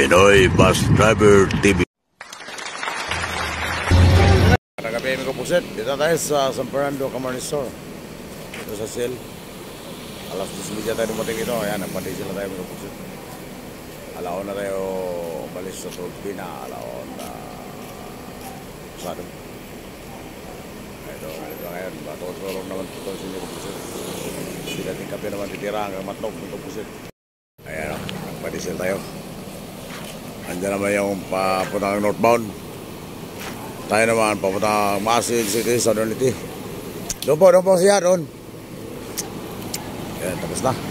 Pinoy Bus Driver TV. Nagabi ko po set. Dito tayo sa San Fernando Camarines Sur. Dito sa Shell. Alas 2:30 tayo dumating dito. Ayan, nagpati sila tayo mga po set. Alaon na tayo balis sa Tulpina. Alaon na Sado. Ito ngayon. Batulong naman ito sa inyo po set. Sila ting kape naman titira hanggang matlog mga po set. Ayan, nagpati sila tayo. Andiyan naman yung papuntang northbound. Tayo naman papuntang Masin City, Southern Liti. Doon po siya doon. Ayan, tapos na.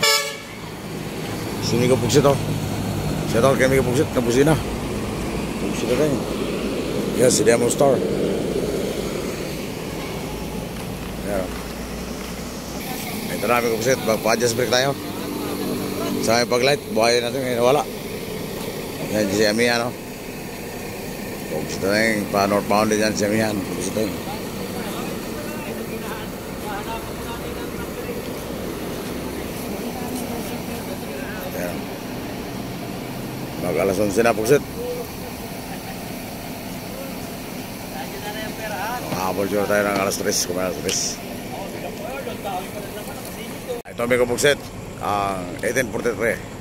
Sini ko pugsit o. Siya tawag kami ko pugsit, nabusin na. Pugsit na tayo. Yan, si Demo Star. Ayan. Ito namin ko pugsit, magpa-adjust break tayo. Sa aming pag-light, buhayin natin ngayon, wala. Yan si Amihan, no? Pugsit na yung pa-northbound din yan si Amihan. Pugsit na yung. Ayan. Mag-alas 11 na, pugsit. Makahabol siya tayo ng alas 3, kung may alas 3. Ito may kupugsit, ang 1843.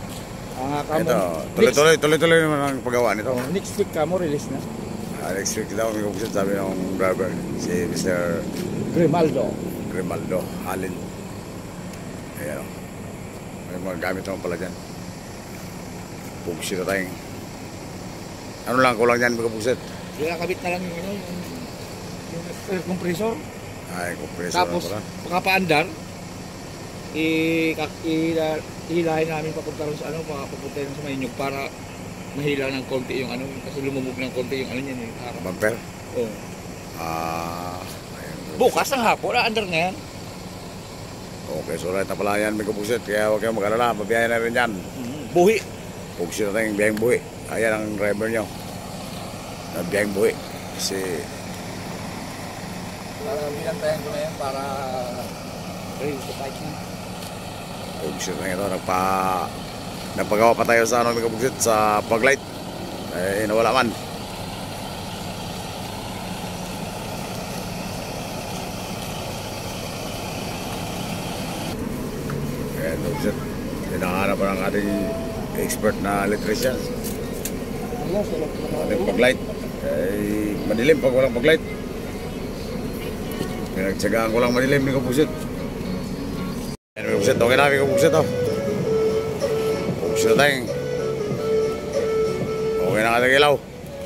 Ito, tuloy naman ang paggawa nito. Next week ka mo release na? Next week daw may kupugsit, sabi ng driver, si Mr. Grimaldo Alin. Ayan o. May mga gamit naman pala dyan. Pugsit na tayong. Ano lang, kulang dyan may kupugsit. Kaya kabit na lang yung air compressor. Ay, compressor. Tapos, pagkapaandar, hilahin namin papunta rin sa papunta rin sa Mainyog para mahila ng konti yung kasi lumubog ng konti yung niyan eh. Bumper? Oo. Ayun. Bukas ang hapon, andar na yan. Okay, so right na pala yan, may kupugsit. Kaya huwag kayong mag-alala, mabiyahin na rin yan. Buhi. Pugsit na tayong biyaheng buhi. Ayan ang driver nyo. Biyaheng buhi. Kasi binantayan ko na yan para ready to fight na. pugsit na ito. Nagpagawa pa tayo sa may kupugsit sa pag-light. Eh, nawala man. Ayan, pugsit. Hinahanap pa ng ating expert na electrician. Ating pag-light. Eh, madilim pag walang pag-light. Pinagtsagaan ko lang madilim, may kupugsit. Ayan, may kupugsit. Okay na, may kupugsit o. Kupugsit na tayong. Okay na ating ilaw.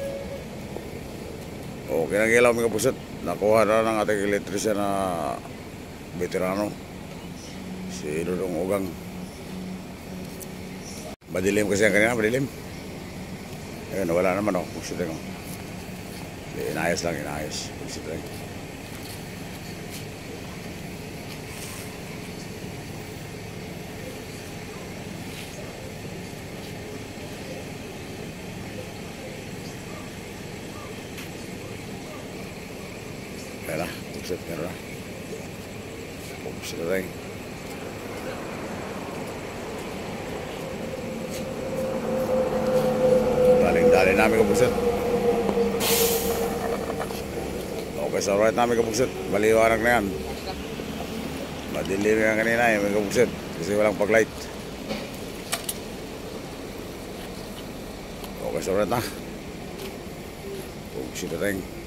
Okay na ilaw, may kupugsit. Nakuha na ng ating electrician na veterano. Si Dudong Ugang. Madilim kasi yan kanina, madilim. Ayan, wala naman o. Kupugsit na yung. Inayos lang, inayos. Kupugsit na yung. Kaya na, pugsit meron na. Pugsit na tayo. Daling namin kapugsit. Okay, so right namin kapugsit. Baliwanag na yan. Madilim yan kanina may kapugsit. Kasi walang pag-light. Okay, so right na. Pugsit na tayo.